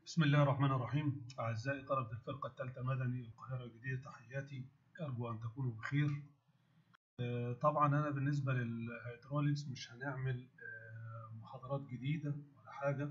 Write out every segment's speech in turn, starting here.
بسم الله الرحمن الرحيم. أعزائي طلبة الفرقة الثالثة مدني القاهرة الجديدة، تحياتي، أرجو أن تكونوا بخير. طبعا أنا بالنسبة للهيدروليكس مش هنعمل محاضرات جديدة ولا حاجة،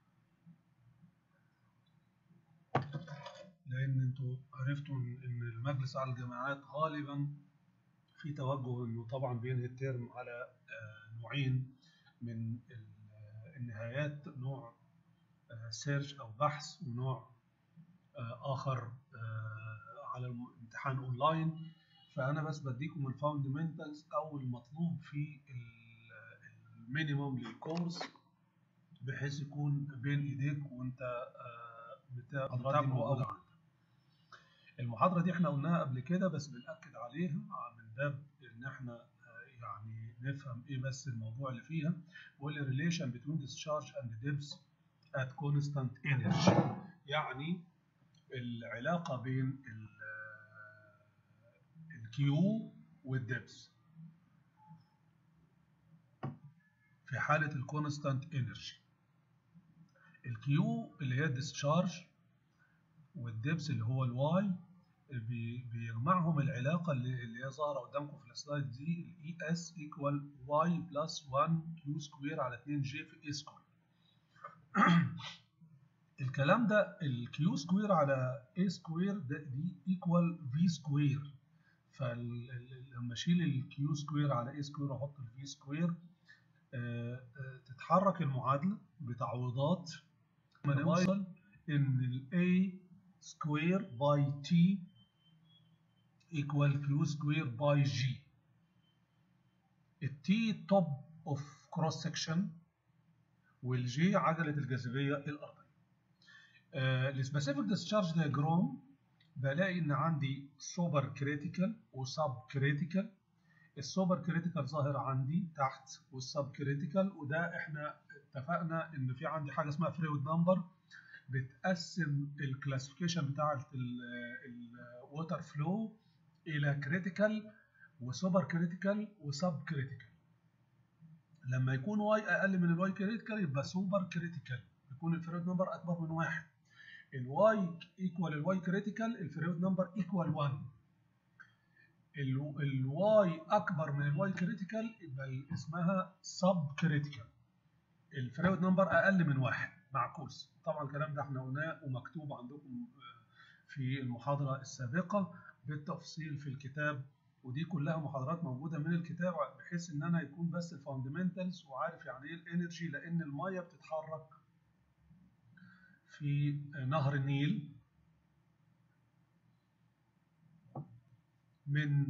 لأن أنتوا عرفتوا إن المجلس على الجامعات غالبا في توجه إنه طبعا بينهي الترم على نوعين من النهايات، نوع سيرش أو بحث، ونوع آخر على الامتحان أونلاين. فأنا بس بديكم الفاوندمنتالز أو المطلوب في المينيموم للكورس، بحيث يكون بين إيديك وأنت متابعه موجودة عندك. المحاضرة دي احنا قلناها قبل كده بس بنأكد عليها من باب إن احنا يعني نفهم إيه بس الموضوع اللي فيها. وال relation between discharge and depth at constant energy، يعني العلاقة بين الكيو والدبس في حالة الكونستانت انرجي. الكيو اللي هي الديسشارج والدبس اللي هو الواي، بيجمعهم العلاقة اللي هي ظاهرة قدامكم في السلايد دي، الاي اس ايكوال واي بلس 1 كيو سكوير على 2 جي في اي سكوير. الكلام ده الكيو سكوير على اي سكوير دي ايكوال في سكوير، فلما اشيل الكيو سكوير على اي سكوير واحط الفي سكوير تتحرك المعادله بتعويضات ما نوصل ان الاي سكوير باي تي ايكوال كيو سكوير باي جي. التي توب اوف كروس سكشن، والجي عجله الجاذبيه الارضيه. السبيسيفيك ديسشارج دايجرام بلاقي ان عندي سوبر كريتيكال وسب كريتيكال. السوبر كريتيكال ظاهر عندي تحت، والسب كريتيكال وده احنا اتفقنا ان في عندي حاجه اسمها فلويد نمبر بتقسم الكلاسيفيكيشن بتاعه الووتر فلو الى كريتيكال وسوبر كريتيكال وسب كريتيكال. لما يكون واي اقل من الواي كريتيكال يبقى سوبر كريتيكال، يكون الفلويد نمبر اكبر من 1. الواي ايكوال الواي كريتيكال، الفلويد نمبر ايكوال 1. الواي اكبر من الواي كريتيكال يبقى اسمها سب كريتيكال، الفلويد نمبر اقل من 1 معكوس. طبعا الكلام ده احنا قلناه ومكتوب عندكم في المحاضره السابقه بالتفصيل في الكتاب، ودي كلها محاضرات موجوده من الكتاب، بحيث ان انا يكون بس الفاندمنتالز وعارف يعني ايه الانرجي. لان الميه بتتحرك في نهر النيل من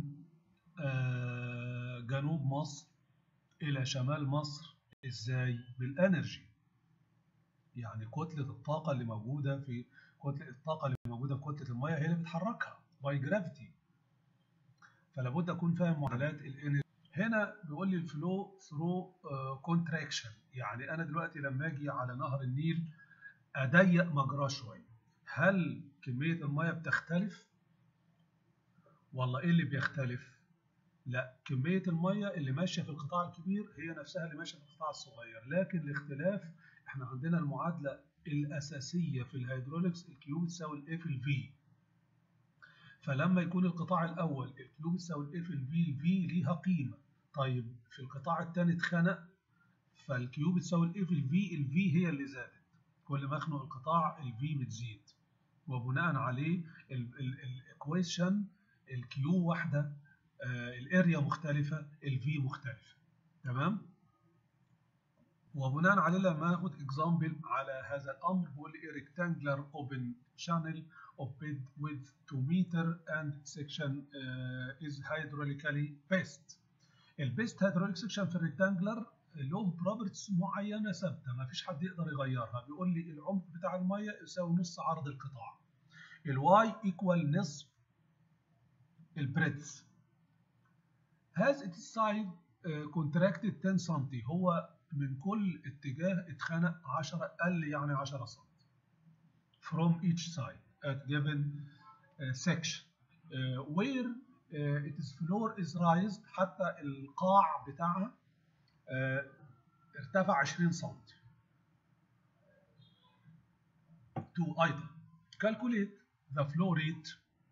جنوب مصر إلى شمال مصر. إزاي؟ بالانرجي، يعني كتلة الطاقة اللي موجودة في كتلة المياه هي اللي بتحركها باي جرافيتي. فلا بد أكون فاهم معادلات الانرجي. هنا بيقول لي الفلو ثرو كونتراكشن، يعني أنا دلوقتي لما أجي على نهر النيل أضيق مجراه شوية، هل كمية المياه بتختلف؟ والله إيه اللي بيختلف؟ لا، كمية المية اللي ماشية في القطاع الكبير هي نفسها اللي ماشية في القطاع الصغير، لكن الاختلاف احنا عندنا المعادلة الأساسية في الهيدروليكس الكيو بتساوي الاي في الفي. فلما يكون القطاع الأول الكيو بتساوي الاي في الفي، الفي ليها قيمة. طيب في القطاع الثاني اتخنق، فالكيو بتساوي الاي في الفي، الفي هي اللي زادت. كل ما اخنق القطاع الفي بتزيد، وبناء عليه الايكويشن الكيو واحدة، الاريا مختلفة، الفي مختلفة. تمام؟ وبناء عليه لما ناخد اكزامبل على هذا الامر، بيقول لي rectangular open channel of bed width 2 meter and section is hydraulically best. البيست هيدروليك سكشن في الريكتانجلر له بروبرتيز معينه ثابته ما فيش حد يقدر يغيرها. بيقول لي العمق بتاع الميه يساوي نص عرض القطاع، الواي ايكوال نصف البريدث. has its side contracted 10 سم، هو من كل اتجاه اتخنق 10، قل يعني 10 سم from each side at given section where its floor is raised، حتى القاع بتاعها ارتفع 20 سم. 2 أيضا. calculate the flow rate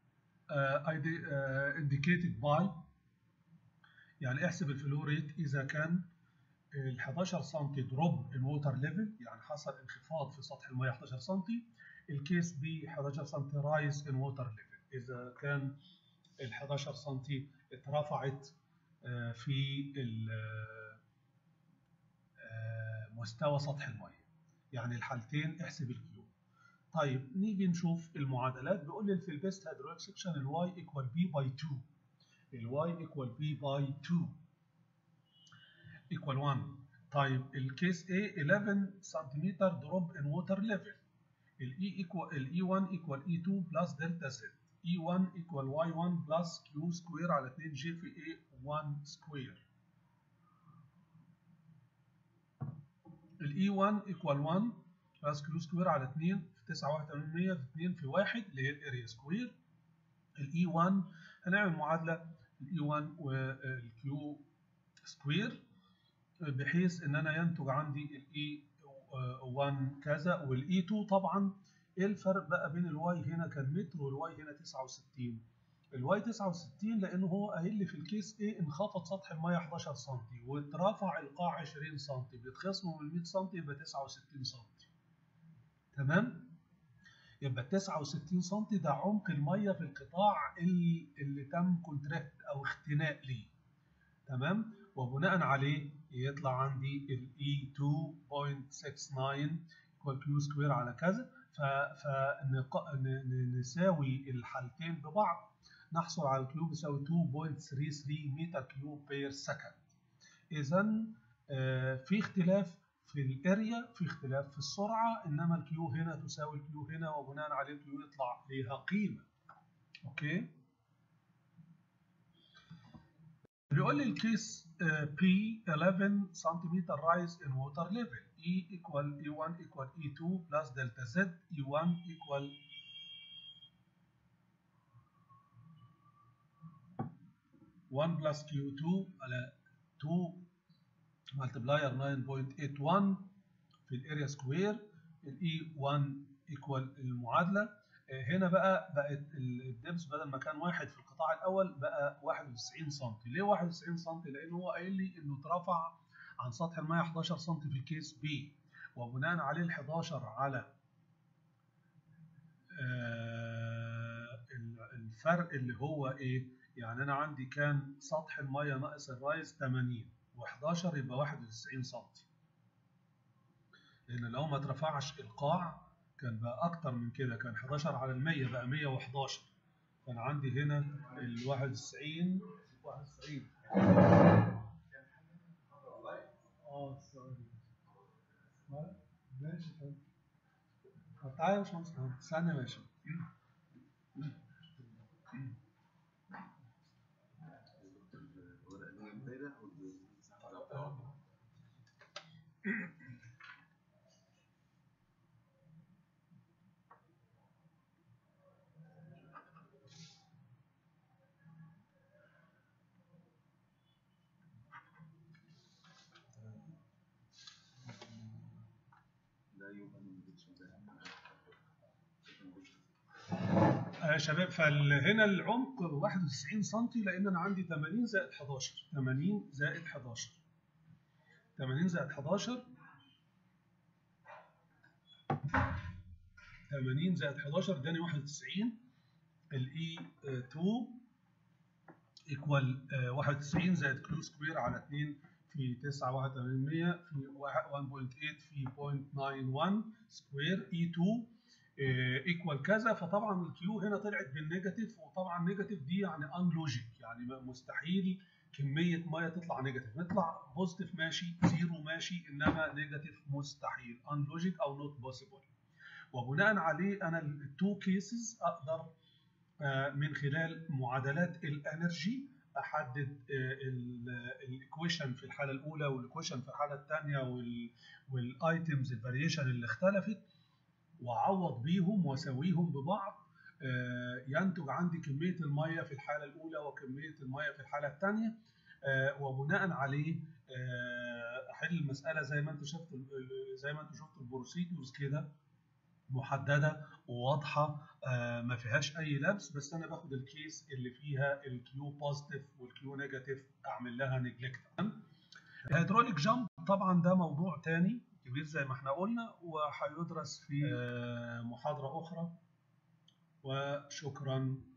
indicated by، يعني احسب الفلو ريت إذا كان ال 11 سم دروب ان ووتر ليفل، يعني حصل انخفاض في سطح المياه 11 سم. الكيس ب 11 سم رايز ان ووتر ليفل، إذا كان ال 11 سم اترفعت في مستوى سطح المياه. يعني الحالتين احسب الكيو. طيب نيجي نشوف المعادلات. بيقول لي في البيست هيدروليك سكشن الواي ايكوال بي باي 2، الواي ايكوال بي باي 2 ايكوال 1. طيب الكيس A 11 سنتيمتر دروب ان ووتر ليفل، الاي ايكوال الاي 1 ايكوال اي 2 بلس دلتا زد، اي 1 ايكوال واي 1 بلس كيو سكوير على 2 جي في اي 1 سكوير. الاي 1 ايكوال 1 بلس كيو سكوير على 2 في 9.81 في 2 في 1 اللي هي الاريا سكوير. الاي 1 هنعمل معادله الاي 1 والكيو سكوير بحيث ان انا ينتج عندي الاي 1 كذا والاي 2. طبعا ايه الفرق بقى بين الواي هنا كان متر والواي هنا 69؟ الواي 69 لانه هو قايل لي في الكيس ايه انخفض سطح الميه 11 سم واترفع القاع 20 سم، بيتخصموا من 100 سم يبقى 69 سم. تمام؟ يبقى 69 سم ده عمق الميه في القطاع اللي تم كونتراكت او اختناق ليه. تمام؟ وبناء عليه يطلع عندي ال E2.69 equal Q سكوير على كذا. فنساوي الحالتين ببعض نحصل على الكيو بيساوي 2.33 متر كيوب بير سكند. إذا في اختلاف في الاريا، في اختلاف في السرعة، إنما الكيو هنا تساوي الكيو هنا، وبناء عليه الكيو يطلع ليها قيمة. أوكي؟ بيقول لي الكيس P 11 سنتيمتر رايز ان ووتر ليفل، E equal E1 equal E2 بلس دلتا Z، E1 equal 1 بلس Q2 على 2 ملتبلاير 9.81 في الاريا سكوير. ال E1 equal المعادلة. هنا بقت الدبس بدل ما كان واحد في القطاع الاول بقى 91 سم. ليه 91 سم؟ لان هو قايل لي انه اترفع عن سطح الميه 11 سم في الكيس بي، وبناء عليه ال 11 على الفرق اللي هو ايه؟ يعني انا عندي كان سطح الميه ناقص الرايز 80 و11 يبقى 91 سم، لان لو ما اترفعش القاع كان بقى اكتر من كده، كان 11 على ال 100 بقى 111. فانا عندي هنا ال 91 سوري ماشي. طب تعالى يا باشمهندس ثانية ماشي. يا شباب فهنا العمق 91 سم لان انا عندي 80 زائد 11 80 زائد 11 80 زائد 11 80 زائد 11 اداني 91. الاي 2 ايكوال 91 زائد كيو سكوير على 2 في 9.81 في 1.8 في 0.91 سكوير. اي 2 ايكوال كذا. فطبعا الكيو هنا طلعت بالنيجاتيف، وطبعا نيجاتيف دي يعني ان لوجيك، يعني مستحيل كميه ميه تطلع نيجاتيف. نطلع بوزيتيف ماشي، زيرو ماشي، انما نيجاتيف مستحيل، ان لوجيك او نوت بوسيبل. وبناء عليه انا التو كيسز اقدر من خلال معادلات الانرجي احدد الايكويشن في الحاله الاولى والايكويشن في الحاله الثانيه والايتمز الفاريشن اللي اختلفت، واعوض بيهم واسويهم ببعض. ينتج عندي كميه الميه في الحاله الاولى وكميه الميه في الحاله الثانيه، وبناء عليه احل المساله زي ما انتم شفتوا البروسيدورز كده محدده وواضحه، ما فيهاش اي لبس، بس انا باخد الكيس اللي فيها الكيو بوزيتيف والكيو نيجاتيف اعمل لها نيجلكت. الهيدروليك جامب طبعا ده موضوع تاني كبير زي ما احنا قلنا، وهيدرس في محاضره اخرى. وشكرا.